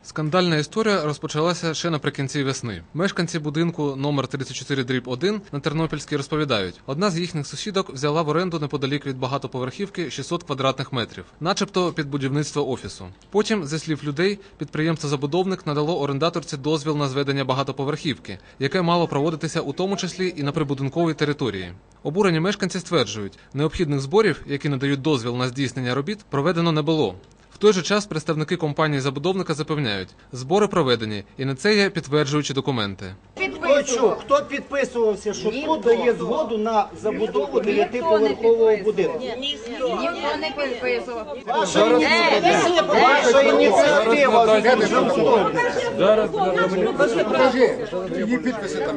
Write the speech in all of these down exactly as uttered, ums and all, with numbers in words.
Скандальна історія розпочалася ще наприкінці весни. Мешканці будинку номер тридцять чотири дріб один на Тернопільській розповідають, одна з їхніх сусідок взяла в оренду неподалік від багатоповерхівки шістсот квадратних метрів, начебто під будівництво офісу. Потім, зі слів людей, підприємство-забудовник надало орендаторці дозвіл на зведення багатоповерхівки, яке мало проводитися у тому числі і на прибудинковій території. Обурені мешканці стверджують, необхідних зборів, які надають дозвіл на здійснення робіт, проведено не було. В той же час представники компанії-забудовника запевняють, збори проведені, і на це є підтверджуючі документи. Хто чув, хто підписувався, що тут дає згоду на забудову дев'ятиповерхового будинку? Ніхто не підписував. Ваша ініціатива. Зараз її підписи там.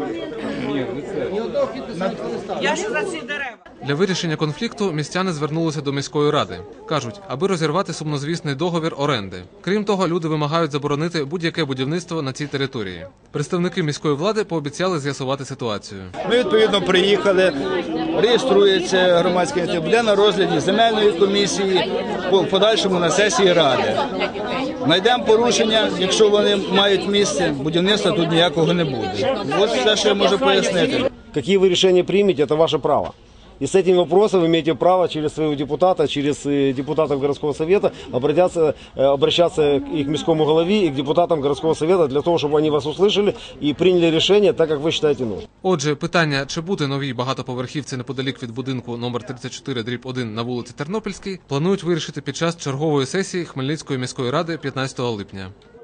Я ж за ці дерева. Для вирішення конфлікту містяни звернулися до міської ради. Кажуть, аби розірвати сумнозвісний договір оренди. Крім того, люди вимагають заборонити будь-яке будівництво на цій території. Представники міської влади пообіцяли з'ясувати ситуацію. Ми, відповідно, приїхали, реєструється громадська ініціатива, буде на розгляді земельної комісії, в подальшому на сесії ради. Знайдемо порушення, якщо вони мають місце, будівництва тут ніякого не буде. Ось все, що я можу пояснити. Какие вы решения примете, это ваше право. И с этим вопросом вы имеете право через своего депутата, через депутатов городского совета обратиться, обращаться и к міському голові, и к депутатам городского совета для того, чтобы они вас услышали и приняли решение так, как вы считаете нужным. Отже, питання, чи бути новій багатоповерхівці неподалік від будинку номер тридцять чотири дріб один на вулиці Тернопільській, планують вирішити під час чергової сесії Хмельницької міської ради п'ятнадцятого липня.